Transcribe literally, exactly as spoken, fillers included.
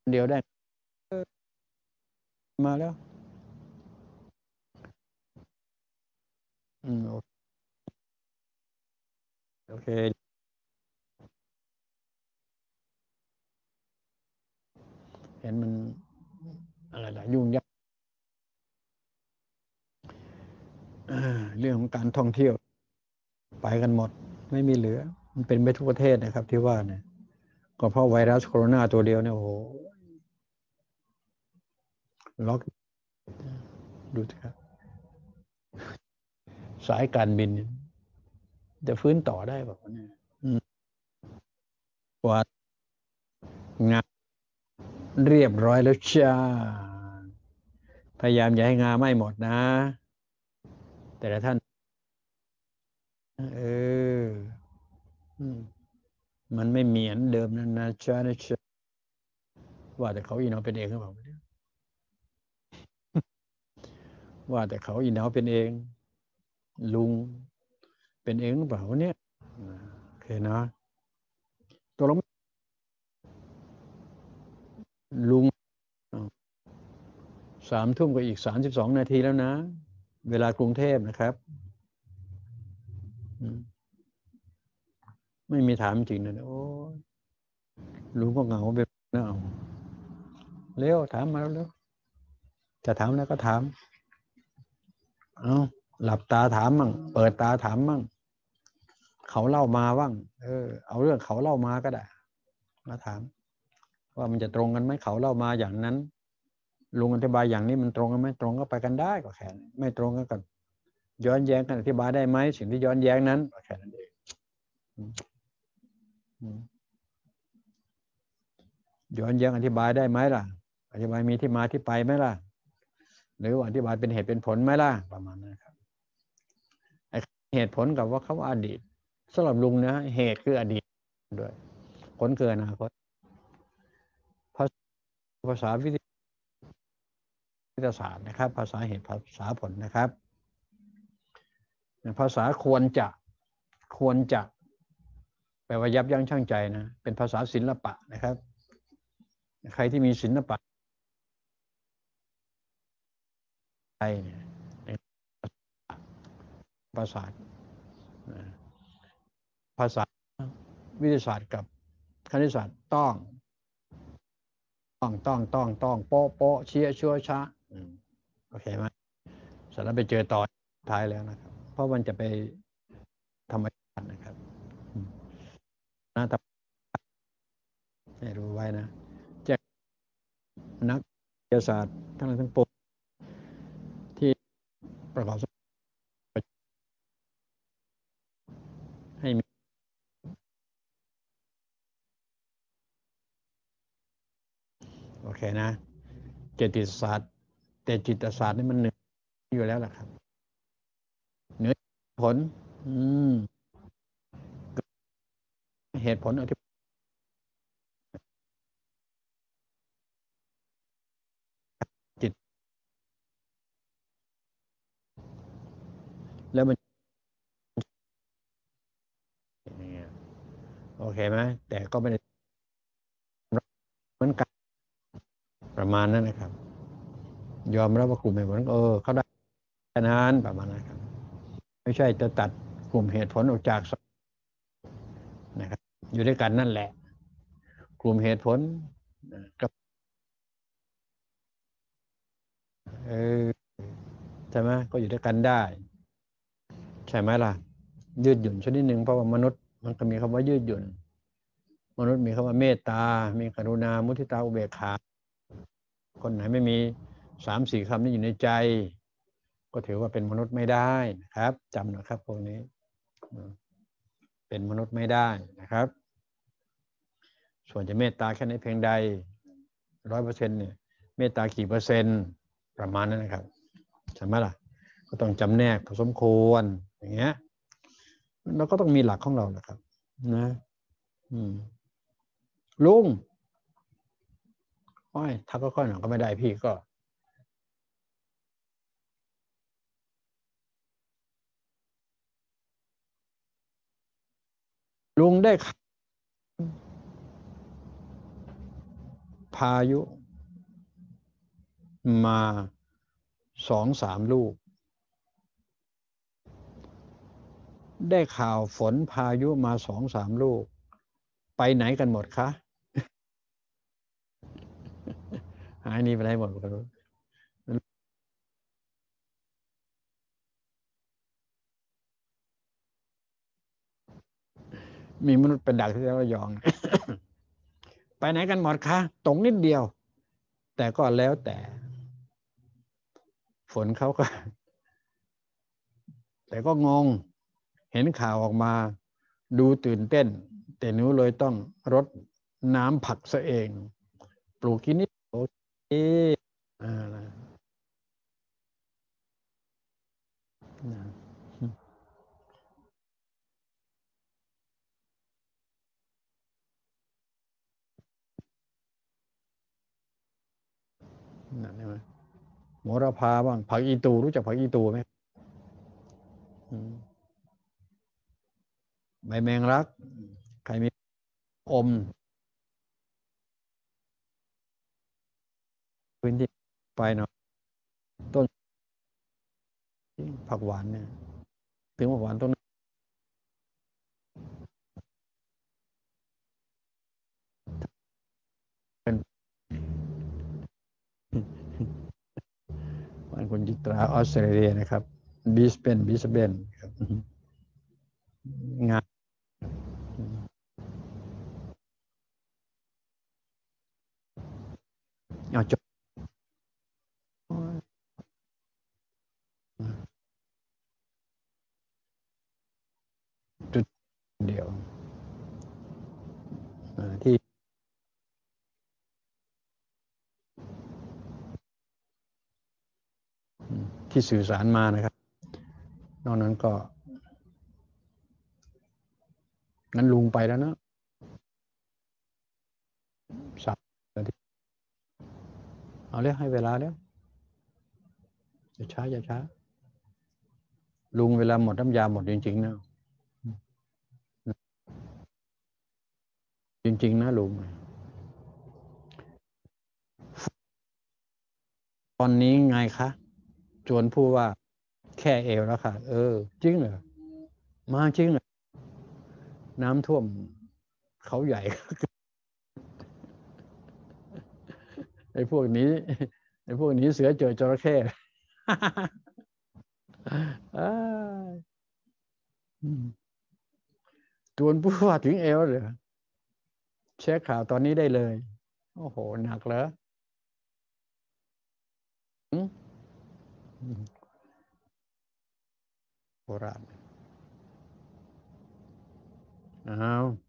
เดียวได้มาแล้วอืมโอเคเห็นมันอะไรล่ะยุ่งยากเรื่องของการท่องเที่ยวไปกันหมดไม่มีเหลือมันเป็นไปทุกประเทศนะครับที่ว่าเนี่ยก็เพราะไวรัสโคโรนาตัวเดียวเนี่ยโอ้โหล็อกดูสิครับสายการบินจะฟื้นต่อได้แบบนี้กว่างานเรียบร้อยแล้วจ้าพยายามอย่าให้งานไหม้หมดนะแต่ละท่านเออมันไม่เหมือนเดิมนะนะจ้านะจ้าว่าแต่เขาอีน้องเป็นเองหรือเปล่าว่าแต่เขาอีน้องเป็นเองลุงเป็นเองหรือเปล่าเนี่ยโอเคนะตัวเราลุงสามทุ่มกับอีกสามสิบสองนาทีแล้วนะเวลากรุงเทพนะครับไม่มีถามจริงนะโอ้ลุงก็เหงาไปนะเอาเร็วถามมาแล้วเร็วจะถามแล้วก็ถามเอาหลับตาถามมั่งเปิดตาถามมั่งเขาเล่ามาบ้างเออเอาเรื่องเขาเล่ามาก็ได้มาถามว่ามันจะตรงกันไหมเขาเล่ามาอย่างนั้นลุงอธิบายอย่างนี้มันตรงกันไหมตรงก็ไปกันได้ก็แค่นั้นไม่ตรงก็กันย้อนแย้งกันอธิบายได้ไหมสิ่งที่ย้อนแย้งนั้นก็แค่นั้นเองย้อนแย้งอธิบายได้ไหมล่ะอธิบายมีที่มาที่ไปไหมล่ะหรือว่าอธิบายเป็นเหตุเป็นผลไหมล่ะประมาณนั้นครับไอ้เหตุผลกับว่าเขาว่าอดีตสำหรับลุงนะเหตุคืออดีตด้วยผลคืออนาคตภาษาวิทยาศาสตร์นะครับภาษาเหตุภาษาผลนะครับภาษาควรจะควรจะแปลว่ายับยั้งชั่งใจนะเป็นภาษาศิลปะนะครับใครที่มีศิลปะไทยเนี่ยภาษาภาษาวิทยาศาสตร์กับคณิตศาสตร์ต้องต้องต้องต้องต้องโป๊ะโป๊ะเชี่ยชัวช้าโอเคไหมสารไปเจอตอนท้ายแล้วนะครับเพราะมันจะไปธรรมชาตินะครับนะแต่ให้รู้ไว้นะแจ้งนักวิทยาศาสตร์ทั้งทั้งปวงที่ประกอบให้มีโอเคนะเจติศาสตร์แต่จิตศาสตร์นี่มันเหนืออยู่แล้วล่ะครับเหนือผลอืมเหตุผลอธิบายจิตแล้วมันอย่างเงี้ยโอเคไหมแต่ก็ไม่ได้เหมือนกันประมาณนั้นนะครับยอมรับว่ากลุ่มเหตุผลเออเขาได้แค่นั้นประมาณนั้นครับไม่ใช่จะตัดกลุ่มเหตุผลออกจากนะครับอยู่ด้วยกันนั่นแหละกลุ่มเหตุผลกับเออใช่ไหมก็อยู่ด้วยกันได้ใช่ไหมล่ะยืดหยุ่นชนิดหนึ่งเพราะว่ามนุษย์มันก็มีคำว่ายืดหยุ่นมนุษย์มีคำว่าเมตตามีกรุณามุทิตาอุเบกขาคนไหนไม่มีสามสี่คำนี้อยู่ในใจก็ถือว่าเป็นมนุษย์ไม่ได้นะครับจำนะครับพวกนี้เป็นมนุษย์ไม่ได้นะครับส่วนจะเมตตาแค่ไหนเพียงใดร้อยเปอร์เซ็นต์เนี่ยเมตตากี่เปอร์เซ็นต์ประมาณนั้นนะครับใช่ไหมล่ะก็ต้องจำแนกพอสมควรอย่างเงี้ยเราก็ต้องมีหลักของเราแหละครับนะอืมลุงโอ้ยทักก็ค่อยหน่อยก็ไม่ได้พี่ก็ลุงได้พายุมาสองสามลูกได้ข่าวฝนพายุมาสองสามลูกไปไหนกันหมดคะหายนี้ไปไหนหมดกันมีมนุษย์เป็นดักที่ระยองไปไหนกันหมดคะตกนิดเดียวแต่ก็แล้วแต่ฝนเขาก็แต่ก็งงเห็นข่าวออกมาดูตื่นเต้นแต่หนูเลยต้องรดน้ำผักซะเองปลูกที่นี่โอเคอ่านั่นใช่ไหมโหระพาบ้างผักอีตูรู้จักผักอีตูไหมใบแมงลักใครมีอมพื้นที่ไปเนาะต้นผักหวานเนี่ยถึงผักหวานต้นเป็นบ้านคุณจิตราออสเตรเลียนะครับบิสเบนบิสเบนครับงานเอาจบจุดเดียวที่ที่สื่อสารมานะครับนอกนั้นก็งั้นลุงไปแล้วนะสามนาทีเอาเลยให้เวลาแล้วอย่าช้าอย่าช้าลุงเวลาหมดน้ำยาหมดจริงๆนะจริงๆนะลุงตอนนี้ไงคะจวนผู้ว่าแค่เอวแล้วค่ะเออจริงเหรอมาจริงเหรอน้ำท่วมเขาใหญ่ไอ้พวกนี้ไอ้พวกนี้เสือเจอจระเข้จวนผู้ว่าถึงเอวเหรอเช็คข่าวตอนนี้ได้เลยโอ้โหหนักเหรอโบราณอ้าว